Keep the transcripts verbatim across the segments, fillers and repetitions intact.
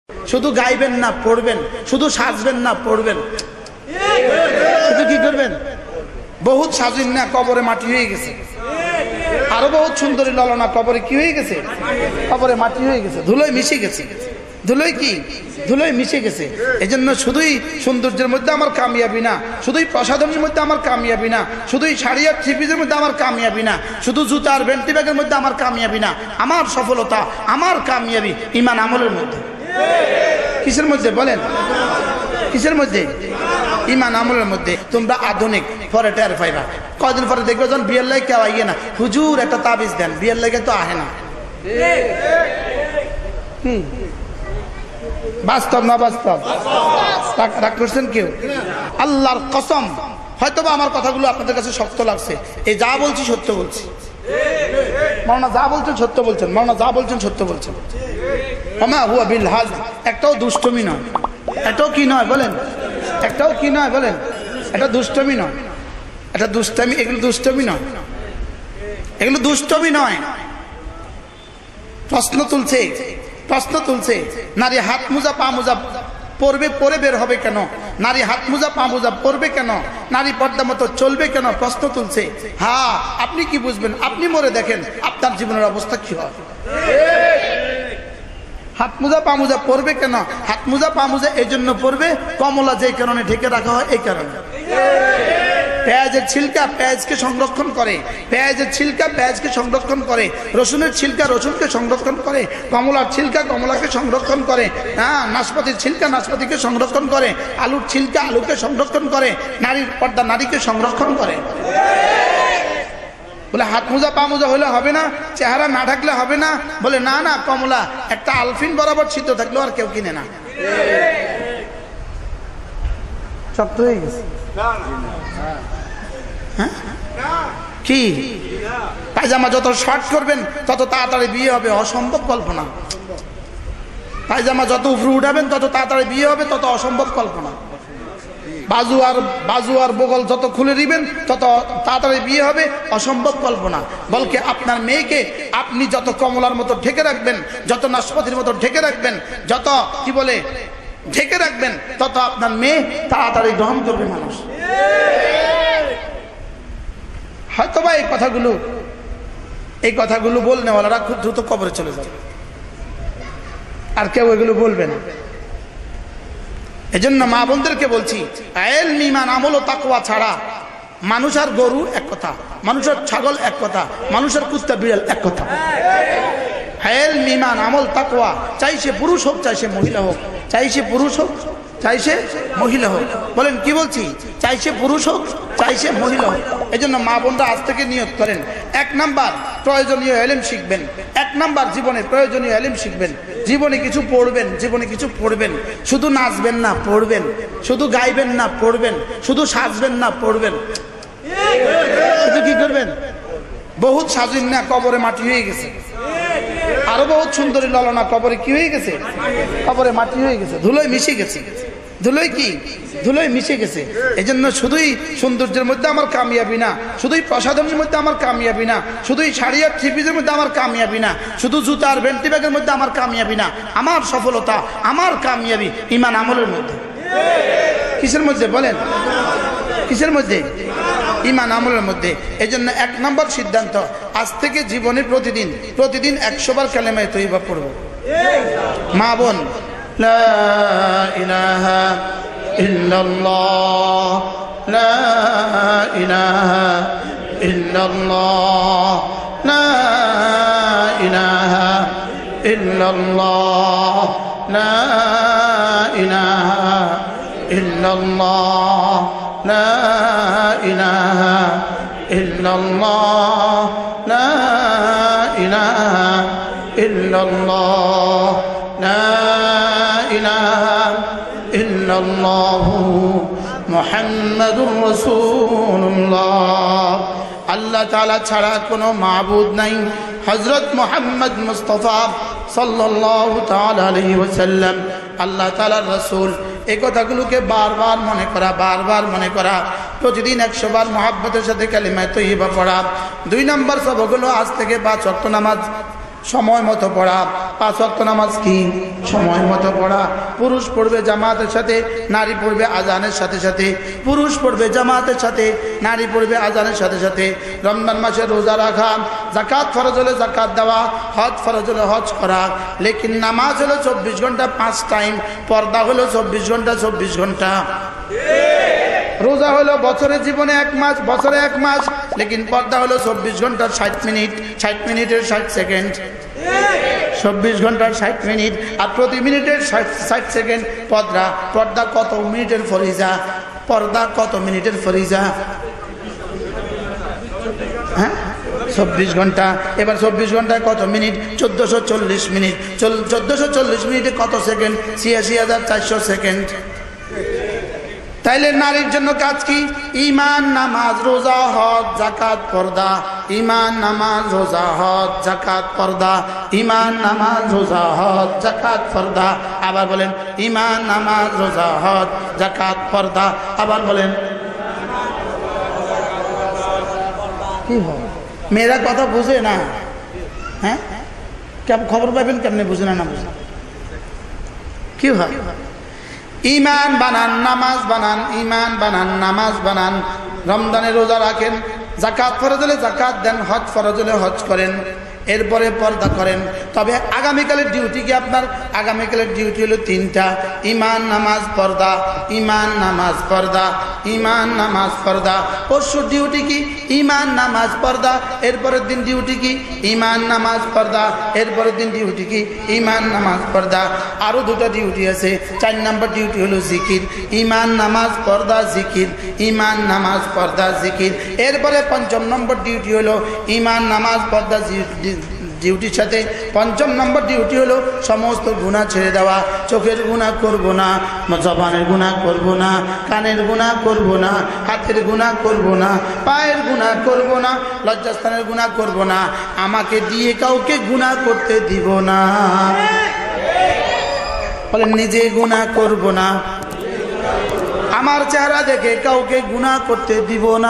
শুধু গাইবেন না পড়বেন, শুধু সাজবেন না পড়বেন, শুধু কি করবেন? বহুত সাজিন না কবরে মাটি হয়ে গেছে, আরো বহুত সুন্দরী ললনা কবরে কি হয়ে গেছে? কবরে মাটি হয়ে গেছে, ধুলোয় মিশে গেছে। ধুলোয় কি? ধুলোয় মিশে গেছে। এই জন্য শুধুই সৌন্দর্যের মধ্যে আমার কামিয়াবি না, শুধুই প্রসাধনের মধ্যে আমার কামিয়াবি না, শুধুই শাড়ি আর থ্রিপিসের মধ্যে আমার কামিয়াবি না, শুধু জুতা আর বেল্টি ব্যাগের মধ্যে আমার কামিয়াবি না। আমার সফলতা, আমার কামিয়াবি ঈমান আমলের মধ্যে। কিসের মধ্যে বলেন? কিসের মধ্যে? ঈমান আমলের মধ্যে। তোমরা আধুনিক, পরে টের পাইবা। কয়দিন পরে দেখবে যখন বিয়ের লাগে কেউ আইয়ে না, হুজুর একটা তাবিজ দেন, বিয়ের লাগে তো আহে না। হুম, বাস্তব না বাস্তব? রাগ করছেন কেউ? আল্লাহর কসম, হয়তোবা আমার কথাগুলো আপনাদের কাছে শক্ত লাগছে, এই যা বলছি সত্য বলছি। মাওলানা যা বলছেন সত্য বলছেন, মাওলানা যা বলছেন সত্য বলছেন। ওমা হুয়া বিল হাজ, একটাও দুষ্টমি নয়। এটাও কি নয় বলেন? একটাও কি নয় বলেন? এটা দুষ্টমি নয়, এটা দুষ্টামি, এগুলো দুষ্টমি নয়, এগুলো দুষ্টমি নয়। প্রশ্ন তুলছে, প্রশ্ন তুলছে, নারী হাত মোজা পা মোজা পরবে, পরে বের হবে কেন? নারী হাত মোজা পা মোজা পরবে কেন? নারী পর্দা মতো চলবে কেন? প্রশ্ন তুলছে। হ্যাঁ, আপনি কি বুঝবেন? আপনি মরে দেখেন আপনার জীবনের অবস্থা কি হয়। হাত মোজা পা মোজা পরবে কেন? হাত মোজা পা মোজা এই জন্য পরবে, কমলা যে কারণে ঢেকে রাখা হয় এই কারণে। পেঁয়াজের ছিলকা পেঁয়াজকে সংরক্ষণ করে, পেঁয়াজের ছিলকা পেঁয়াজকে সংরক্ষণ করে, রসুনের ছিলকা রসুনকে সংরক্ষণ করে, কমলার ছিলকা কমলাকে সংরক্ষণ করে, হ্যাঁ, নাশপাতির ছিলকা নাশপাতিকে সংরক্ষণ করে, আলুর ছিলকা আলুকে সংরক্ষণ করে, নারীর পর্দা নারীকে সংরক্ষণ করে। বলে হাত মোজা পা মোজা হলে হবে না, চেহারা না ঢাকলে হবে না? বলে না না, কমলা একটা আলফিন বরাবর ছিদ্র থাকলেও আর কেউ কিনে না। শক্ত হয়ে গেছে। হ্যাঁ কি? পায়জামা যত শর্ট করবেন তত তাড়াতাড়ি বিয়ে হবে, অসম্ভব কল্পনা। পায়জামা যত উপরে উঠাবেন তত তাড়াতাড়ি বিয়ে হবে, তত অসম্ভব কল্পনা। বাজু আর বাজু আর বগল যত খুলে দিবেন তত তাড়াতাড়ি বিয়ে হবে, অসম্ভব কল্পনা। বলকে আপনার মেয়েকে আপনি যত কমলার মতো ঢেকে রাখবেন, যত নাশপাতির মতো ঢেকে রাখবেন, যত কি বলে ঢেকে রাখবেন, তত আপনার মেয়ে তাড়াতাড়ি গ্রহণ করবে মানুষ। হয়তোবা এই কথাগুলো এই কথাগুলো বলনেওয়ালারা খুব দ্রুত কবরে চলে যাবে, আর কেউ এগুলো বলবে না। এজন্য মা বোনদেরকে বলছি, ইলম ঈমান আমল ও তাকওয়া ছাড়া মানুষ আর গরু এক কথা, মানুষের ছাগল এক কথা, মানুষের কুত্তা বিড়াল এক কথা। ইলম ঈমান আমল তাকওয়া, চাই সে পুরুষ হোক চাই সে মহিলা হোক, চাই সে পুরুষ হোক চাই সে মহিলা হোক। বলেন কি বলছি? চাই সে পুরুষ হোক চাই সে মহিলা হোক। এই জন্য মা বোনরা আজ থেকে নিয়ত করেন, এক নাম্বার প্রয়োজনীয় ইলম শিখবেন, এক নাম্বার জীবনে প্রয়োজনীয় ইলম শিখবেন। জীবনে কিছু পড়বেন, জীবনে কিছু পড়বেন, শুধু নাচবেন না পড়বেন, শুধু গাইবেন না পড়বেন, শুধু সাজবেন না পড়বেন, শুধু কি করবেন? বহুত সাজিন না কবরে মাটি হয়ে গেছে, আরো বহুত সুন্দরী ললনা কবরে কি হয়ে গেছে? কবরে মাটি হয়ে গেছে, ধুলোয় মিশে গেছে। ধুলোয় কি? ধুলোয় মিশে গেছে। এই জন্য শুধুই সৌন্দর্যের মধ্যে আমার কামিয়াবি না, শুধুই প্রসাধনের মধ্যে আমার কামিয়াবি না, শুধুই শাড়ি আর থ্রিপিসের মধ্যে আমার কামিয়াবি না, শুধু জুতা আর বেল্টি ব্যাগের মধ্যে আমার কামিয়াবি না। আমার সফলতা, আমার কামিয়াবি ঈমান আমলের মধ্যে। কিসের মধ্যে বলেন? কিসের মধ্যে? ঈমান আমলের মধ্যে। এই জন্য এক নম্বর সিদ্ধান্ত, আজ থেকে জীবনে প্রতিদিন প্রতিদিন একশো বার কালেমায়ে তয়্যিবা পড়ব। মা বোন, লা ইলাহা ইল্লাল্লাহ, লা ইলাহা ইল্লাল্লাহ, লা ইলাহা ইল্লাল্লাহ, লা ইলাহা ইল্লাল্লাহ, লা ইলাহা ইল্লাল্লাহ, লা ইলাহা ইল্লাল্লাহ, লা ইলাহা ইল্লাল্লাহ, মুহাম্মাদুর রাসূলুল্লাহ। আল্লাহ তাআলা ছাড়া কোনো মাবুদ নাই। হযরত মুহাম্মদ মুস্তাফা সাল্লাল্লাহু তাআলা আলাইহি ওয়াসাল্লাম আল্লাহ তাআলার রাসূল। এই কথাগুলোকে বারবার মনে করা, বারবার মনে করা, প্রতিদিন একশো বার মহাব্বতের সাথে কালিমায়ে তয়্যিবা পড়া। দুই নম্বর সবক হলো আজ থেকে পাঁচ ওয়াক্ত নামাজ সময় মতো পড়া। পাঁচ ওয়াক্ত নামাজ কি সময় মতো পড়া। পুরুষ পড়বে জামাতের সাথে, নারী পড়বে আজানের সাথে সাথে। পুরুষ পড়বে জামাতের সাথে, নারী পড়বে আজানের সাথে সাথে। রমজান মাসে রোজা রাখা, যাকাত ফরজ হলে যাকাত দেওয়া, হজ ফরজ হলে হজ করা। লেকিন নামাজ হলো চব্বিশ ঘন্টা পাঁচ টাইম, পর্দা হলো চব্বিশ ঘন্টা চব্বিশ ঘন্টা। রোজা হলো বছরের জীবনে এক মাস, বছরে এক মাস, লেকিন পর্দা হলো চব্বিশ ঘন্টার ষাট মিনিট, ষাট মিনিটের ষাট সেকেন্ড। চব্বিশ ঘন্টার ষাট মিনিট আর প্রতি মিনিটের ষাট ষাট সেকেন্ড পর্দা। পর্দা কত মিনিটের ফরিজা? পর্দা কত মিনিটের ফরিজা? হ্যাঁ, চব্বিশ ঘন্টা। এবার চব্বিশ ঘন্টায় কত মিনিট? চোদ্দশো চল্লিশ মিনিট। চোদ্দশো চল্লিশ মিনিটে কত সেকেন্ড? ছিয়াশি হাজার চারশো সেকেন্ড। তাইলে নারীর জন্য কাজ কি? ঈমান, নামাজ, রোজা, হজ, যাকাত, পর্দা। ঈমান, নামাজ, রোজা, হজ, যাকাত, পর্দা। ঈমান, নামাজ, রোজা, হজ, যাকাত, পর্দা। আবার বলেন ঈমান, নামাজ, রোজা, হজ, যাকাত, পর্দা। আবার বলেন। কি হয়, মেয়েরা কথা বুঝে না? হ্যাঁ, খবর পাবেন কেমনে বুঝে না? না বুঝে কি হয়? ঈমান বানান, নামাজ বানান, ঈমান বানান, নামাজ বানান। রমজানে রোজা রাখেন, যাকাত ফরজ হলে যাকাত দেন, হজ ফরজ হলে হজ করেন, এরপরে পর্দা করেন। তবে আগামীকালের ডিউটি কি আপনার? আগামীকালের ডিউটি হলো তিনটা: ঈমান, নামাজ, পর্দা। ঈমান, নামাজ, পর্দা। ঈমান, নামাজ, পর্দা। পরশুর ডিউটি কি? ঈমান, নামাজ, পর্দা। এরপরের দিন ডিউটি কি? ঈমান, নামাজ, পর্দা। এরপরের দিন ডিউটি কি? ঈমান, নামাজ, পর্দা। আরও দুটো ডিউটি আছে। চার নম্বর ডিউটি হলো জিকির। ঈমান, নামাজ, পর্দা, জিকির। ঈমান, নামাজ, পর্দা, জিকির। এরপরে পঞ্চম নম্বর ডিউটি হলো ঈমান, নামাজ, পর্দা, ডিউটির সাথে পঞ্চম নম্বর ডিউটি হলো সমস্ত গুনাহ ছেড়ে দেওয়া। চোখের গুনাহ করব না, জবানের গুনাহ করব না, কানের গুনাহ করব না, হাতের গুনাহ করব না, পায়ের গুনাহ করব না, লজ্জাস্থানের গুনাহ করব না। আমাকে দিয়ে কাউকে গুনাহ করতে দিব না। বলেন নিজে গুনাহ করব না, আমার চেহারা দেখে কাউকে গুনাহ করতে দিব না।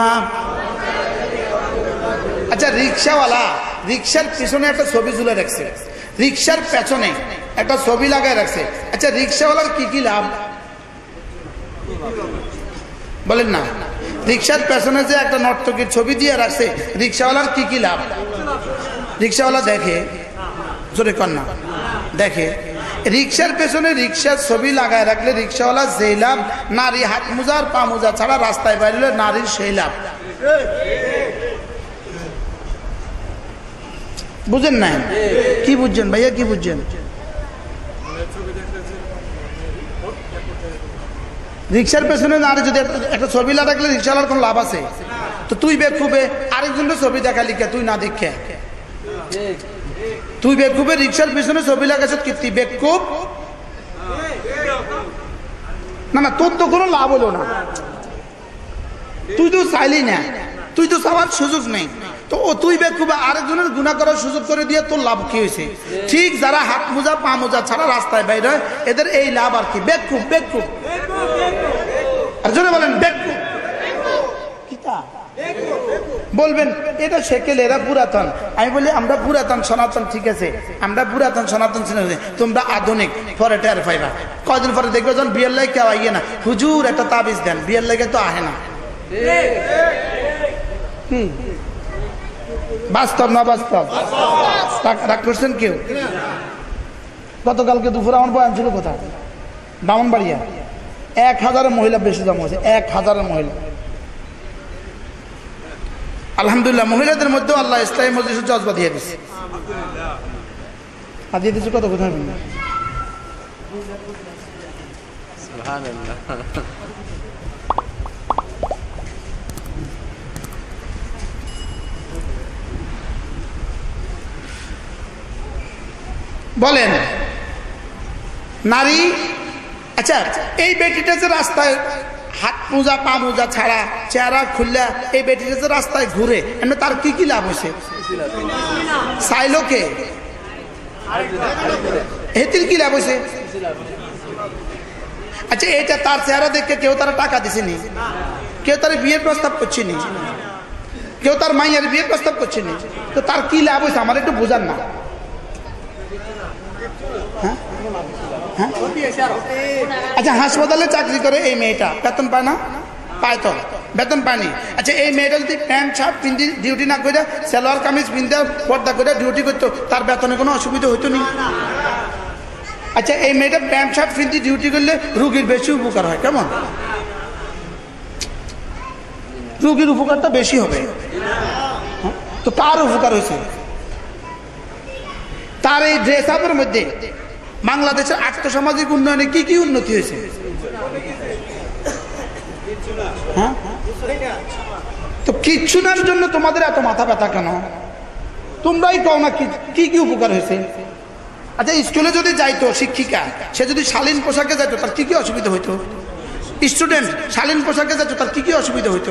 আচ্ছা, রিক্সাওয়ালা রিক্সার পিছনে একটা ছবি ঝুলে রাখছে, রিক্সার পেছনে একটা ছবি লাগায় রাখছে। আচ্ছা, রিক্সাওয়ালার কি কি লাভ বলেন না? রিক্সার পেছনে যে একটা নর্তকীর ছবি দিয়ে রাখছে, রিক্সাওয়ালার কি কি লাভ? রিক্সাওয়ালা দেখে, জোরে কর না, দেখে। রিক্সার পেছনে রিক্সার ছবি লাগায় রাখলে রিক্সাওয়ালা যেই লাভ, নারী হাত মোজার পা মোজা ছাড়া রাস্তায় বাইরে নারীর সেই লাভ। বুঝেন না? কি বুঝছেন ভাইয়া, কি বুঝছেন? রিক্সার পেছনে নারী যদি একটা ছবি না রাখলে রিক্সাওয়ালার কোন লাভ আছে? তো তুই বেকুবে আরেকজনের ছবি দেখা লিখে, তুই না দেখে তুই বেকুবে রিক্সার পেছনে ছবি লাগাছ, কি তুই বেকুব? না না, তোর তো কোনো লাভ হলো না। তুই তো চাইলি না, তুই তো চাওয়ার সুযোগ নেই। তো ও তুই বেকুবে আরেকজনের গুনাহ করার সুযোগ করে দিয়ে তোর লাভ কি হয়েছে? ঠিক যারা হাত মোজা পা মোজা ছাড়া রাস্তায় বাইরে, এদের এই লাভ আর কি? বেকুব, বেকুব। আর জন্য বলেন বেকুব। বলবেন এটা সেকেল, এরা পুরাতন। আমি বলি আমরা পুরাতন সনাতন, ঠিক আছে, আমরা পুরাতন সনাতন, তোমরা আধুনিক, পরে টের পাইবা। কদিন পরে দেখবে যখন বিয়ের লাগে কেউ আইয়ে না, হুজুর একটা তাবিজ দেন, বিয়ের লাগে তো আহে না। বাস্তব না বাস্তব? রাগ করছেন কেউ? গতকালকে দুপুরে আমার বয়ান ছিল কোথায়? ব্রাহ্মণবাড়িয়া। এক হাজারের মহিলা বেশি জমা হয়েছে, এক হাজারের মহিলা। আলহামদুলিল্লাহ, মহিলাদের মধ্যেও আল্লাহ ইসলামী মজলিসের জজবা দিয়ে দিচ্ছে। আর দিয়ে দিচ্ছে কত কোথায়? বলেন নারী। আচ্ছা, এই বেটিটা যে রাস্তায় হাত মোজা পা মোজা ছাড়া চেহারা খুললা এই বেটিটা যে রাস্তায় ঘুরে, এমনি তার কি কি লাভ হয়েছে? চাইলো কে? হেতির কি লাভ হয়েছে? আচ্ছা, এটা তার চেহারা দেখে কেউ তারা টাকা দিছেনি, কেউ তার বিয়ের প্রস্তাব করছেনি, কেউ তার মাইয়ার বিয়ের প্রস্তাব করছেনি। তো তার কি লাভ হয়েছে আমার একটু বোঝান না। হ্যাঁ আচ্ছা হাসপাতালে চাকরি করে এই মেয়েটা বেতন পায় না? পায় তো, বেতন পায়নি। আচ্ছা এই মেয়েটা যদি প্যান্ট শার্ট পিন্দি ডিউটি না করে সালোয়ার কামিজ পিনতে পর্দা করে ডিউটি করতো, তার বেতনে কোনো অসুবিধা হইতো না? আচ্ছা এই মেয়েটা প্যান্ট শার্ট পিন্দি ডিউটি করলে রুগীর বেশি উপকার হয়, কেমন? রুগীর উপকারটা বেশি হবে, তো তার উপকার হয়েছে। তার এই ড্রেস আপের মধ্যে বাংলাদেশের আর্থসামাজিক উন্নয়নে কি কি উন্নতি হয়েছে? হ্যাঁ তো কিচ্ছু নার জন্য তোমাদের এত মাথা ব্যথা কেন? তোমরাই কও না কি কি উপকার হয়েছে। আচ্ছা স্কুলে যদি যাইতো শিক্ষিকা, সে যদি শালীন পোশাকে যাইতো তার কি কি অসুবিধা হইতো? স্টুডেন্ট শালীন পোশাকে যাইতো তার কি কি অসুবিধা হইতো?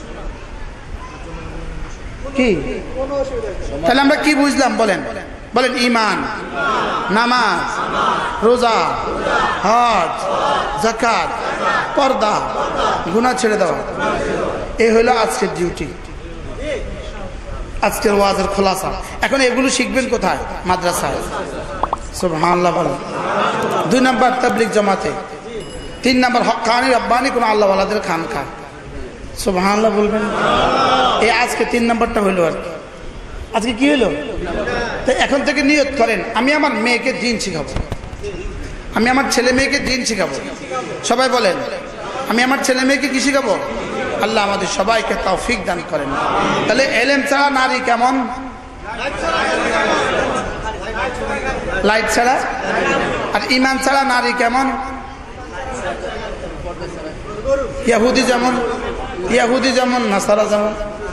কি তাহলে আমরা কি বুঝলাম বলেন? বলেন ঈমান, নামাজ, রোজা, হজ, যাকাত, পর্দা, গুনাহ ছেড়ে দেওয়া, এই হলো আজকের ডিউটি, আজকের ওয়াজের খোলাসা। এখন এগুলো শিখবেন কোথায়? মাদ্রাসায়। সুবহানাল্লাহ বলেন। দুই নম্বর তাবলীগ জামাতে, তিন নম্বর হক্কানি রব্বানি কোন আল্লাহওয়ালাদের খানকা। সুবহানাল্লাহ বলবেন। এই আজকে তিন নম্বরটা হইলো আর কি। আজকে কি হলো? তো এখন থেকে নিয়ত করেন আমি আমার মেয়েকে দিন শিখাবো, আমি আমার ছেলে মেয়েকে দিন শিখাবো। সবাই বলেন আমি আমার ছেলে মেয়েকে কি শিখাবো? আল্লাহ আমাদের সবাইকে তৌফিক দান করেন। তাহলে এলেম ছাড়া নারী কেমন? লাইট ছাড়া। আর ঈমান ছাড়া নারী কেমন? ইহুদি যেমন, ইহুদি যেমন, নাসারা যেমন।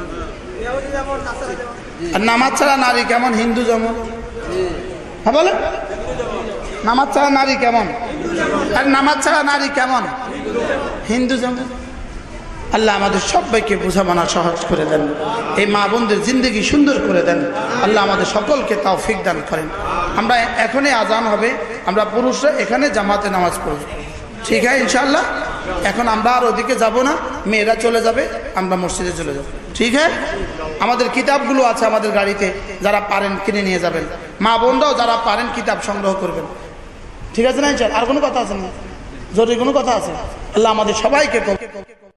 আর নামাজ ছাড়া নারী কেমন? হিন্দু যেমন। হ্যাঁ বলে নামাজ ছাড়া নারী কেমন? আর নামাজ ছাড়া নারী কেমন? হিন্দু যেমন। আল্লাহ আমাদের সবাইকে বোঝাপড়া সহজ করে দেন, এই মা বোনদের জিন্দগি সুন্দর করে দেন। আল্লাহ আমাদের সকলকে তৌফিক দান করেন। আমরা এখনই আজান হবে, আমরা পুরুষরা এখানে জামাতে নামাজ পড়ব, ঠিক আছে ইনশাআল্লাহ। এখন আমরা আর ওদিকে যাব না, মেয়েরা চলে যাবে, আমরা মসজিদে চলে যাব, ঠিক আছে। আমাদের কিতাবগুলো আছে আমাদের গাড়িতে, যারা পারেন কিনে নিয়ে যাবেন। মা বোনরাও যারা পারেন কিতাব সংগ্রহ করবেন, ঠিক আছে না? আর কোনো কথা আছে না? জরুরি কোনো কথা আছে? আল্লাহ আমাদের সবাইকে